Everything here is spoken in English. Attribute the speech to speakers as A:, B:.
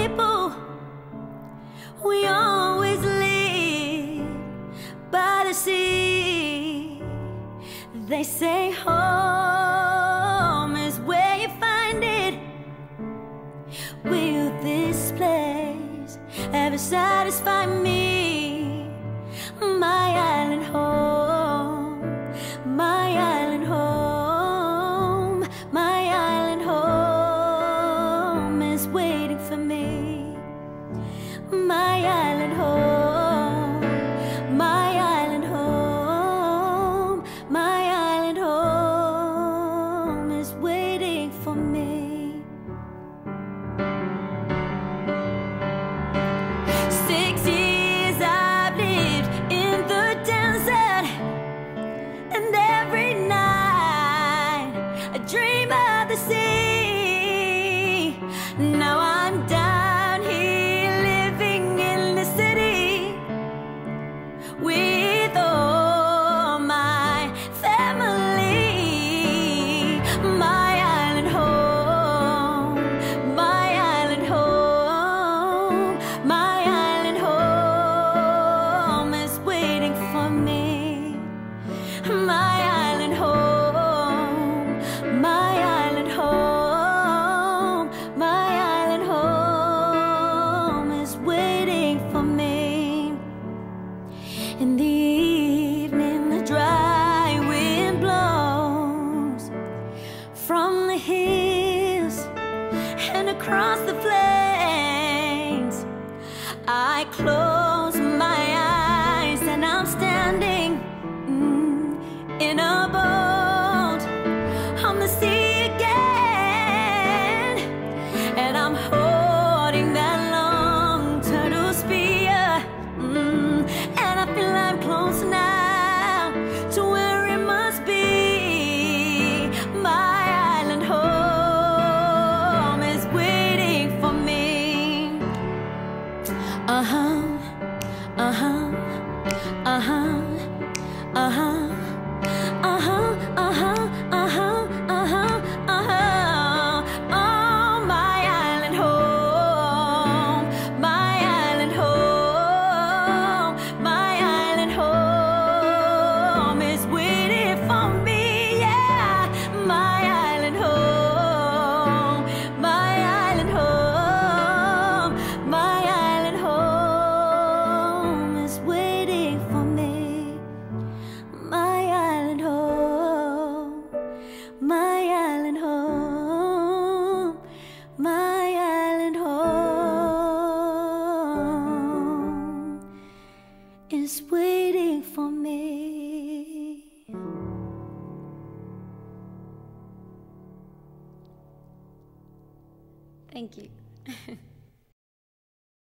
A: people, we always live by the sea. They say home is where you find it. Will this place ever satisfy me? My island home, my island home, my island home is waiting for me. My island home, my island home, my island home is waiting for me. 6 years I've lived in the desert, and every night I dream of the sea. Now I'm down here living in the city with all my family. My island home, my island home, my island home is waiting for me. My island home, my island home, my island home is waiting for me. In the evening, the dry wind blows from the hills and across the plains. I close my eyes and I'm standing in a boat on the sea again, and I'm holding that long turtle spear, and I feel I'm close now to where it must be. My island home is waiting for me. Uh-huh, uh-huh, uh-huh, uh-huh, uh-huh, uh-huh, uh-huh, uh-huh, uh-huh. Oh, my island home, my island home, my island home is waiting for me. Yeah, my island home, my island home, my island home is waiting for me. My island home, my island home, my island home is waiting for me. Thank you.